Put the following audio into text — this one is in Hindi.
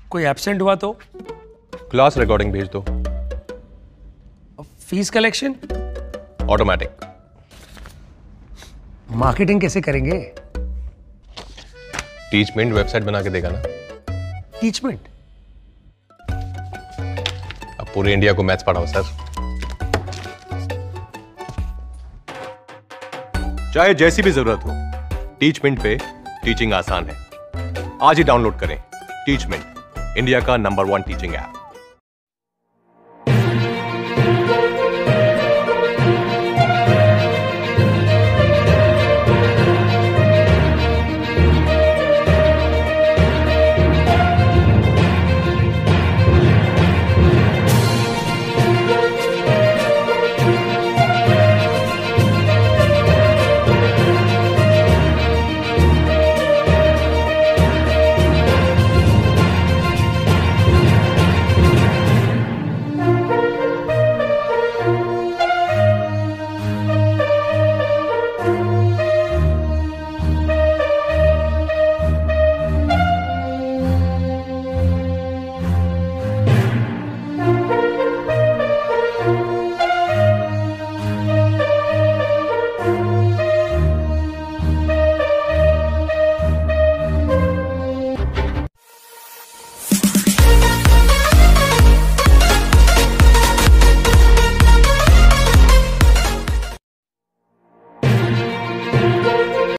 कोई एब्सेंट हुआ तो? क्लास रिकॉर्डिंग भेज दो। Fees collection? ऑटोमेटिक। मार्केटिंग कैसे करेंगे? टीचमेंट वेबसाइट बना के देगा ना। टीचमेंट? अब पूरे इंडिया को मैथ्स पढ़ाओ सर। चाहे जैसी भी जरूरत हो, टीचमेंट पे टीचिंग आसान है। आज ही डाउनलोड करें टीचमेंट, इंडिया का नंबर 1 टीचिंग ऐप।